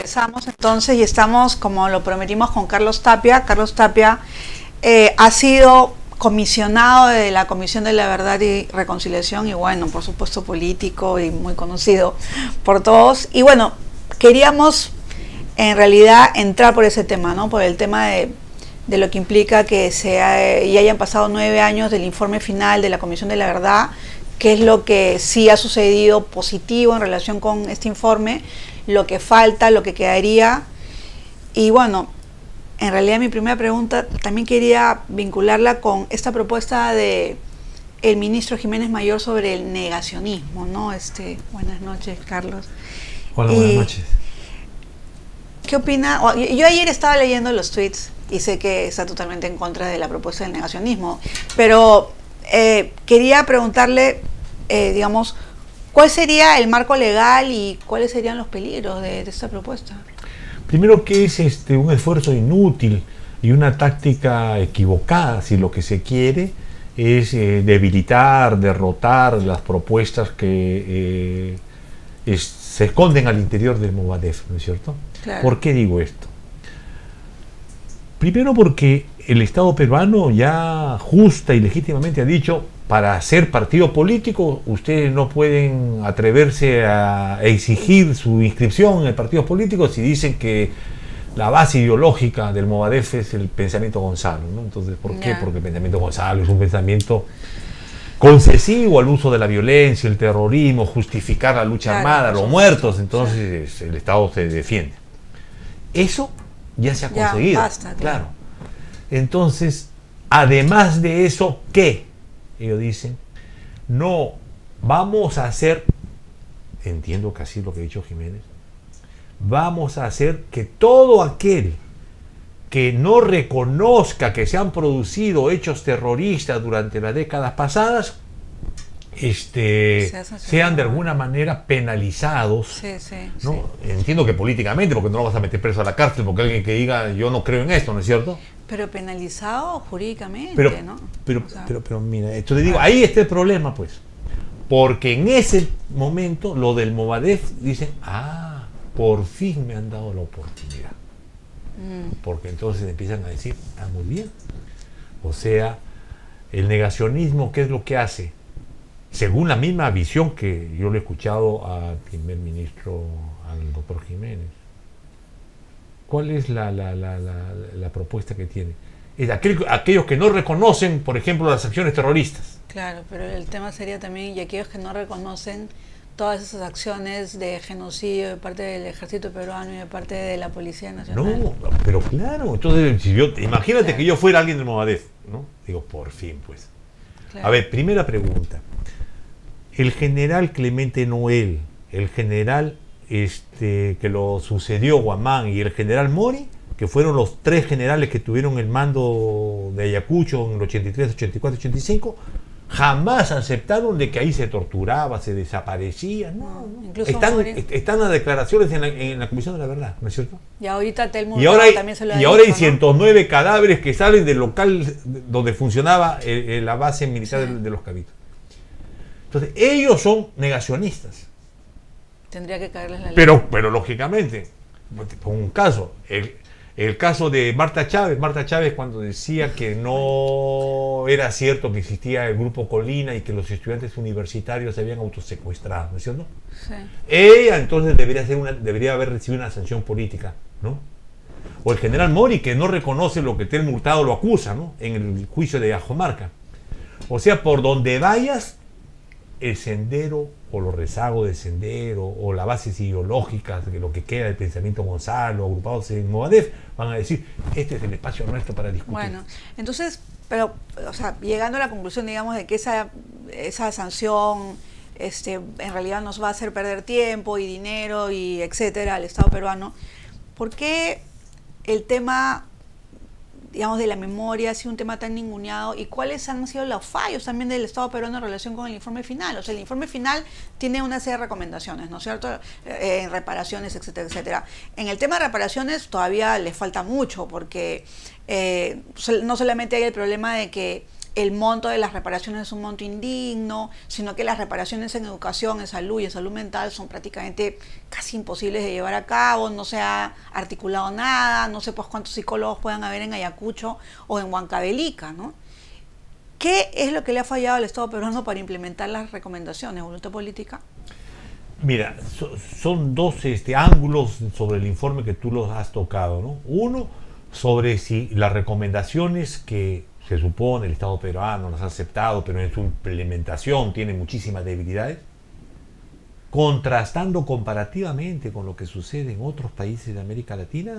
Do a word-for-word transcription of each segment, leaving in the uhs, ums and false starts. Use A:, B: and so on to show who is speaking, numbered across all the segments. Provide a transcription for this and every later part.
A: Regresamos entonces y estamos, como lo prometimos, con Carlos Tapia. Carlos Tapia eh, ha sido comisionado de la Comisión de la Verdad y Reconciliación y bueno, por supuesto político y muy conocido por todos. Y bueno, queríamos en realidad entrar por ese tema, ¿no? Por el tema de, de lo que implica que se ha, y hayan pasado nueve años del informe final de la Comisión de la Verdad, qué es lo que sí ha sucedido positivo en relación con este informe, lo que falta, lo que quedaría. Y bueno, en realidad mi primera pregunta también quería vincularla con esta propuesta de el ministro Jiménez Mayor sobre el negacionismo, ¿no? Este, buenas noches, Carlos.
B: Hola, buenas noches.
A: ¿Qué opina? Yo ayer estaba leyendo los tweets y sé que está totalmente en contra de la propuesta del negacionismo, pero eh, quería preguntarle, eh, digamos, ¿cuál sería el marco legal y cuáles serían los peligros de, de esta propuesta?
B: Primero, que es este, un esfuerzo inútil y una táctica equivocada si lo que se quiere es eh, debilitar, derrotar las propuestas que eh, es, se esconden al interior del Movadef, ¿no es cierto? Claro. ¿Por qué digo esto? Primero porque el Estado peruano ya justa y legítimamente ha dicho: para ser partido político, ustedes no pueden atreverse a exigir su inscripción en el partido político si dicen que la base ideológica del Movadef es el pensamiento Gonzalo, ¿no? Entonces, ¿por qué? Yeah. Porque el pensamiento Gonzalo es un pensamiento concesivo al uso de la violencia, el terrorismo, justificar la lucha claro, armada, los muertos, entonces sí. el Estado se defiende. Eso ya se ha ya, conseguido, basta, claro. claro. Entonces, además de eso, ¿qué? Ellos dicen, no, vamos a hacer, entiendo que así es lo que ha dicho Jiménez, vamos a hacer que todo aquel que no reconozca que se han producido hechos terroristas durante las décadas pasadas, este, se sean de alguna manera penalizados. Sí, sí, ¿no? sí. Entiendo que políticamente, porque no lo vas a meter preso a la cárcel, porque alguien que diga yo no creo en esto, ¿no es cierto?
A: Pero penalizado jurídicamente,
B: pero,
A: ¿no?
B: Pero, o sea, pero, pero mira, esto te digo, ahí está el problema, pues. Porque en ese momento, lo del Movadef, dicen, ah, por fin me han dado la oportunidad. Mm. Porque entonces empiezan a decir, ah, muy bien. O sea, el negacionismo, ¿qué es lo que hace? Según la misma visión que yo le he escuchado al primer ministro, al doctor Jiménez. ¿Cuál es la, la, la, la, la propuesta que tiene? Es aquel, aquellos que no reconocen, por ejemplo, las acciones terroristas.
A: Claro, pero el tema sería también, y aquellos que no reconocen todas esas acciones de genocidio de parte del ejército peruano y de parte de la Policía Nacional.
B: No, pero claro, entonces, si yo, imagínate claro. que yo fuera alguien del Movadef, ¿no? Digo, por fin, pues. Claro. A ver, primera pregunta. El general Clemente Noel, el general Este, que lo sucedió Guamán y el general Mori, que fueron los tres generales que tuvieron el mando de Ayacucho en el ochenta y tres, ochenta y cuatro, ochenta y cinco, jamás aceptaron de que ahí se torturaba, se desaparecía. No, no. Están, están las declaraciones en la, en la Comisión de la Verdad, ¿no es cierto?
A: Y ahorita Telmo
B: y ahora hay,
A: también se lo ha
B: y
A: dicho,
B: ahora hay
A: ¿no?
B: ciento nueve cadáveres que salen del local donde funcionaba eh, la base militar sí. de, de los Cabitos. Entonces, ellos son negacionistas.
A: Tendría que caerles la ley.
B: Pero, pero lógicamente, pongo un caso, el, el caso de Marta Chávez, Marta Chávez cuando decía que no era cierto que existía el grupo Colina y que los estudiantes universitarios se habían autosecuestrado, ¿no es cierto? Sí. Ella entonces debería, ser una, debería haber recibido una sanción política, ¿no? O el general Mori, que no reconoce lo que Telmo Hurtado lo acusa, ¿no? En el juicio de Ajomarca. O sea, por donde vayas, el sendero o los rezagos del sendero o las bases ideológicas de lo que queda del pensamiento Gonzalo agrupados en Movadef van a decir, este es el espacio nuestro para discutir.
A: Bueno, entonces, pero, o sea, llegando a la conclusión, digamos, de que esa, esa sanción este, en realidad nos va a hacer perder tiempo y dinero y etcétera al Estado peruano, ¿por qué el tema, digamos, de la memoria ha sido un tema tan ninguneado y cuáles han sido los fallos también del Estado peruano en relación con el informe final? O sea, el informe final tiene una serie de recomendaciones, ¿no es cierto? Eh, en reparaciones, etcétera, etcétera. En el tema de reparaciones todavía le falta mucho porque eh, no solamente hay el problema de que el monto de las reparaciones es un monto indigno, sino que las reparaciones en educación, en salud y en salud mental son prácticamente casi imposibles de llevar a cabo, no se ha articulado nada, no sé pues cuántos psicólogos puedan haber en Ayacucho o en Huancavelica, ¿no? ¿Qué es lo que le ha fallado al Estado peruano para implementar las recomendaciones, voluntad política?
B: Mira, so, son dos este, ángulos sobre el informe que tú los has tocado, ¿no? Uno, sobre si las recomendaciones que se supone el Estado peruano las ha aceptado, pero en su implementación tiene muchísimas debilidades, contrastando comparativamente con lo que sucede en otros países de América Latina.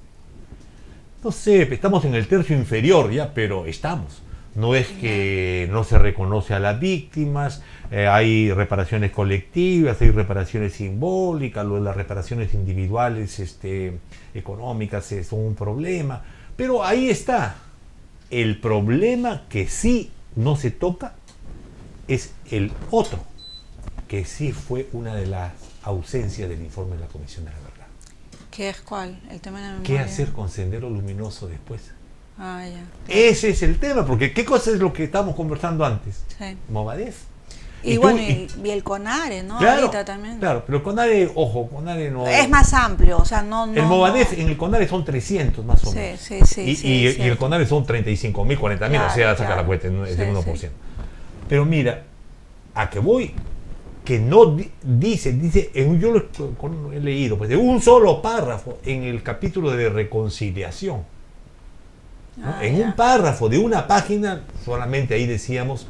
B: No sé, estamos en el tercio inferior ya, pero estamos. No es que no se reconoce a las víctimas, eh, hay reparaciones colectivas, hay reparaciones simbólicas, lo de las reparaciones individuales este, económicas eh, son un problema, pero ahí está. El problema que sí no se toca es el otro, que sí fue una de las ausencias del informe de la Comisión de la Verdad.
A: ¿Qué es cuál? El tema de la memoria.
B: ¿Qué hacer con Sendero Luminoso después?
A: Ah, ya.
B: Ese es el tema, porque ¿qué cosa es lo que estábamos conversando antes?
A: Sí.
B: Movadef.
A: Y, y bueno, tú, y, y el CONARE, ¿no?
B: Claro,
A: ahorita también.
B: Claro, pero el CONARE, ojo, CONARE no...
A: Es más amplio, o sea, no... no
B: el Movadef
A: no.
B: en el CONARE son trescientos más o
A: sí,
B: menos.
A: Sí, sí,
B: y,
A: sí.
B: Y,
A: sí
B: y el CONARE son treinta y cinco mil, cuarenta mil,
A: claro,
B: o sea, saca
A: claro.
B: la cuenta, es
A: sí,
B: el uno por ciento.
A: Sí.
B: Pero mira, a que voy, que no di, dice, dice, en, yo lo he leído, pues de un solo párrafo en el capítulo de reconciliación. ¿No?
A: Ah,
B: en
A: ya.
B: un párrafo de una página, solamente ahí decíamos,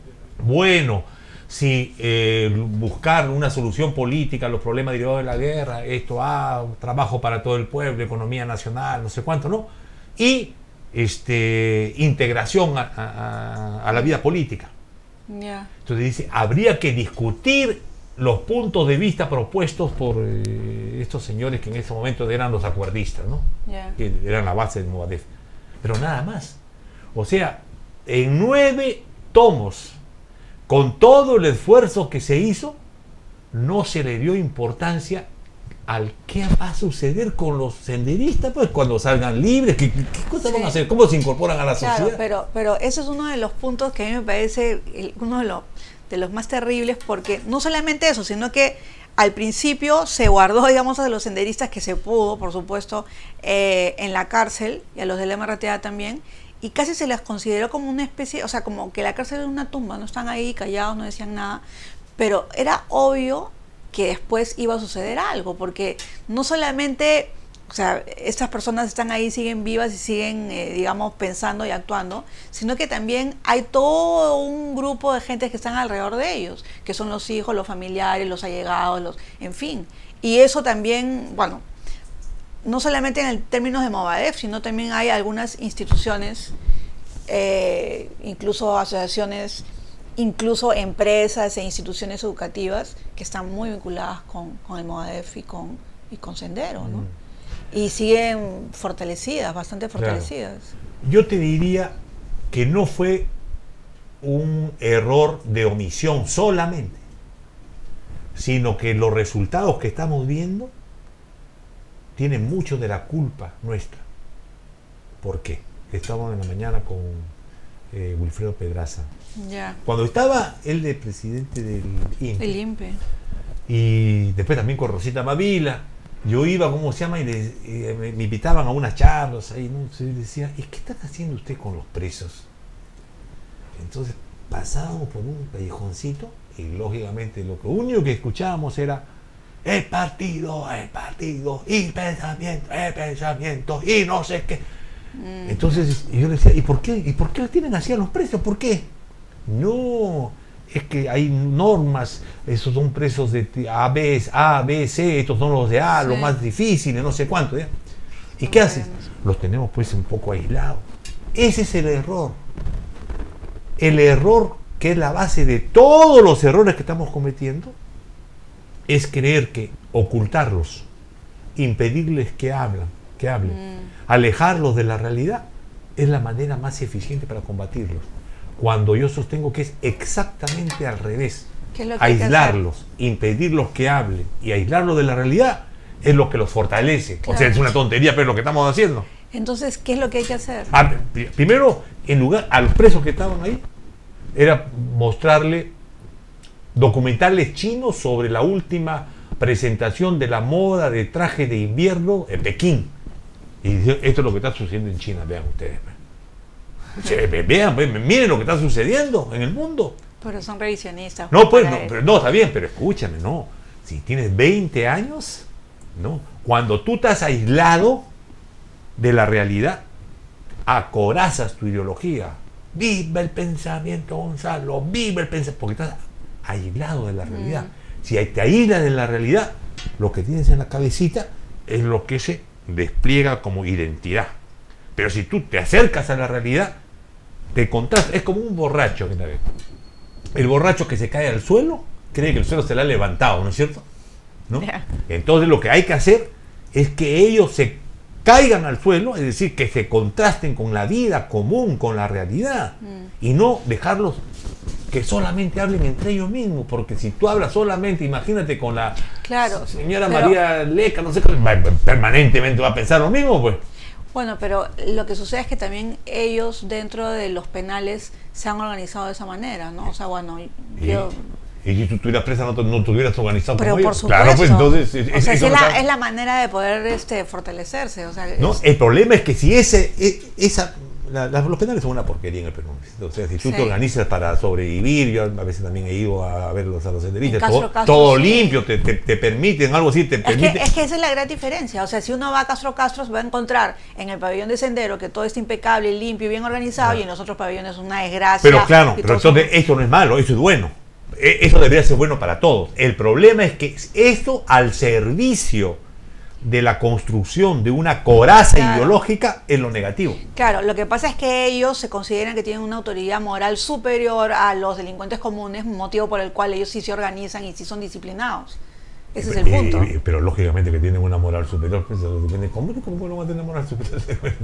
B: bueno, si eh, buscar una solución política a los problemas derivados de la guerra, esto, ah, trabajo para todo el pueblo, economía nacional, no sé cuánto, ¿no? Y este, integración a, a, a la vida política.
A: Yeah.
B: Entonces dice, habría que discutir los puntos de vista propuestos por eh, estos señores que en ese momento eran los acuerdistas, ¿no?
A: Yeah.
B: Que eran la base del Movadef. Pero nada más. O sea, en nueve tomos, con todo el esfuerzo que se hizo, no se le dio importancia al qué va a suceder con los senderistas, pues cuando salgan libres, qué, qué cosas sí. van a hacer, cómo se incorporan a la
A: claro,
B: sociedad.
A: Pero, pero ese es uno de los puntos que a mí me parece el, uno de los, de los más terribles, porque no solamente eso, sino que al principio se guardó, digamos, a los senderistas que se pudo, por supuesto, eh, en la cárcel, y a los del M R T A también, y casi se les consideró como una especie, o sea, como que la cárcel era una tumba, no están ahí callados, no decían nada, pero era obvio que después iba a suceder algo, porque no solamente, o sea, estas personas están ahí, siguen vivas y siguen, eh, digamos, pensando y actuando, sino que también hay todo un grupo de gente que están alrededor de ellos, que son los hijos, los familiares, los allegados, los, en fin. Y eso también, bueno, no solamente en el términos de Movadef, sino también hay algunas instituciones, eh, incluso asociaciones, incluso empresas e instituciones educativas que están muy vinculadas con, con el Movadef y con, y con Sendero, ¿no? Mm. Y siguen fortalecidas, bastante fortalecidas.
B: Claro. Yo te diría que no fue un error de omisión solamente, sino que los resultados que estamos viendo tienen mucho de la culpa nuestra. ¿Por qué? Estábamos en la mañana con eh, Wilfredo Pedraza.
A: Ya.
B: Cuando estaba él de presidente del I N P E.
A: El I N P E.
B: Y después también con Rosita Mavila. Yo iba, ¿cómo se llama? Y, les, y me, me invitaban a unas charlas ahí, ¿no? Entonces decía, ¿y qué está haciendo usted con los presos? Entonces pasábamos por un callejoncito y lógicamente lo único que escuchábamos era el partido, el partido, y pensamiento, el pensamiento, y no sé qué. Mm. Entonces yo le decía, ¿y por qué? ¿Y por qué le tienen así a los presos? ¿Por qué? No, es que hay normas, esos son presos de A, B, A, B, C, estos son los de A, sí. los más difíciles, no sé cuánto. ¿ya? ¿Y qué haces? Los tenemos pues un poco aislados. Ese es el error. El error que es la base de todos los errores que estamos cometiendo es creer que ocultarlos, impedirles que hablan, que hablen, mm. alejarlos de la realidad es la manera más eficiente para combatirlos. Cuando yo sostengo que es exactamente al revés.
A: ¿Qué es lo que
B: aislarlos, impedirlos que hablen y aislarlos de la realidad es lo que los fortalece. Claro. O sea, es una tontería, pero es lo que estamos haciendo.
A: Entonces, ¿qué es lo que hay que hacer?
B: Ah, primero, en lugar, a los presos que estaban ahí, era mostrarle documentales chinos sobre la última presentación de la moda de traje de invierno en Pekín. Y esto es lo que está sucediendo en China, vean ustedes. Vean, vean, miren lo que está sucediendo en el mundo.
A: Pero son revisionistas.
B: No, pues, no, pero, no, está bien, pero escúchame, no. Si tienes veinte años, ¿no? Cuando tú estás aislado de la realidad, acorazas tu ideología. Viva el pensamiento, Gonzalo, viva el pensamiento, porque estás aislado de la realidad. Mm. Si te aíslas de la realidad, lo que tienes en la cabecita es lo que se despliega como identidad. Pero si tú te acercas a la realidad, te contrastas. Es como un borracho. El borracho que se cae al suelo, cree que el suelo se le ha levantado, ¿no es cierto? ¿No? Yeah. Entonces lo que hay que hacer es que ellos se caigan al suelo, es decir, que se contrasten con la vida común, con la realidad, mm. y no dejarlos que solamente hablen entre ellos mismos, porque si tú hablas solamente, imagínate con la
A: claro,
B: señora
A: pero,
B: María Leca, no sé, permanentemente va a pensar lo mismo, pues.
A: Bueno, pero lo que sucede es que también ellos dentro de los penales se han organizado de esa manera, ¿no? O sea, bueno, yo...
B: Y si tú estuvieras presa no, no te hubieras organizado
A: pero
B: como
A: por
B: ellos.
A: Supuesto.
B: Claro, pues entonces...
A: Es, o sea, es, la, es la manera de poder este, fortalecerse. O sea,
B: no,
A: es...
B: el problema es que si ese, esa... La, la, los penales son una porquería en el Perú. O sea, si tú sí. te organizas para sobrevivir, yo a veces también he ido a verlos a los senderistas, todo, Castro, todo sí. limpio, te, te, te permiten, algo así, te
A: es
B: permite.
A: Que, es que esa es la gran diferencia. O sea, si uno va a Castro Castro, se va a encontrar en el pabellón de sendero que todo está impecable, limpio y bien organizado, no. y en los otros pabellones es una desgracia.
B: Pero claro, pero entonces son... eso no es malo, eso es bueno. Eso debería ser bueno para todos. El problema es que eso al servicio de la construcción de una coraza claro. ideológica es lo negativo.
A: Claro, lo que pasa es que ellos se consideran que tienen una autoridad moral superior a los delincuentes comunes, motivo por el cual ellos sí se organizan y sí son disciplinados. Ese es el punto.
B: Eh, pero lógicamente que tienen una moral superior, pues, depende cómo, cómo no van a tener moral superior.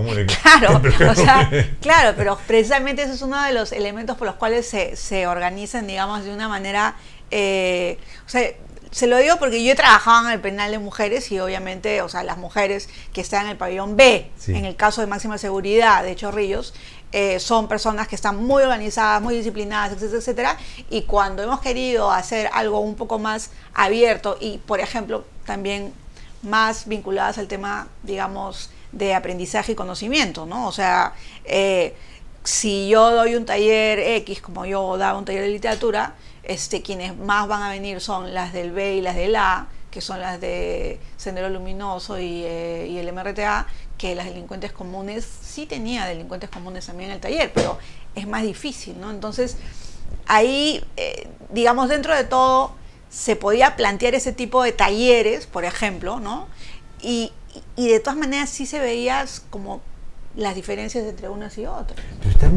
A: Claro, o sea, claro, pero precisamente ese es uno de los elementos por los cuales se, se organizan, digamos, de una manera, eh, o sea, se lo digo porque yo he trabajado en el penal de mujeres y obviamente, o sea, las mujeres que están en el pabellón B, sí. en el caso de máxima seguridad de Chorrillos, eh, son personas que están muy organizadas, muy disciplinadas, etcétera, etcétera, y cuando hemos querido hacer algo un poco más abierto y, por ejemplo, también más vinculadas al tema, digamos, de aprendizaje y conocimiento, ¿no? O sea, eh, si yo doy un taller X, como yo daba un taller de literatura, Este, quienes más van a venir son las del B y las del A, que son las de Sendero Luminoso y, eh, y el M R T A, que las delincuentes comunes, sí tenía delincuentes comunes también en el taller, pero es más difícil, ¿no? Entonces, ahí, eh, digamos, dentro de todo, se podía plantear ese tipo de talleres, por ejemplo, ¿no? Y, y de todas maneras sí se veía como las diferencias entre unas y otras.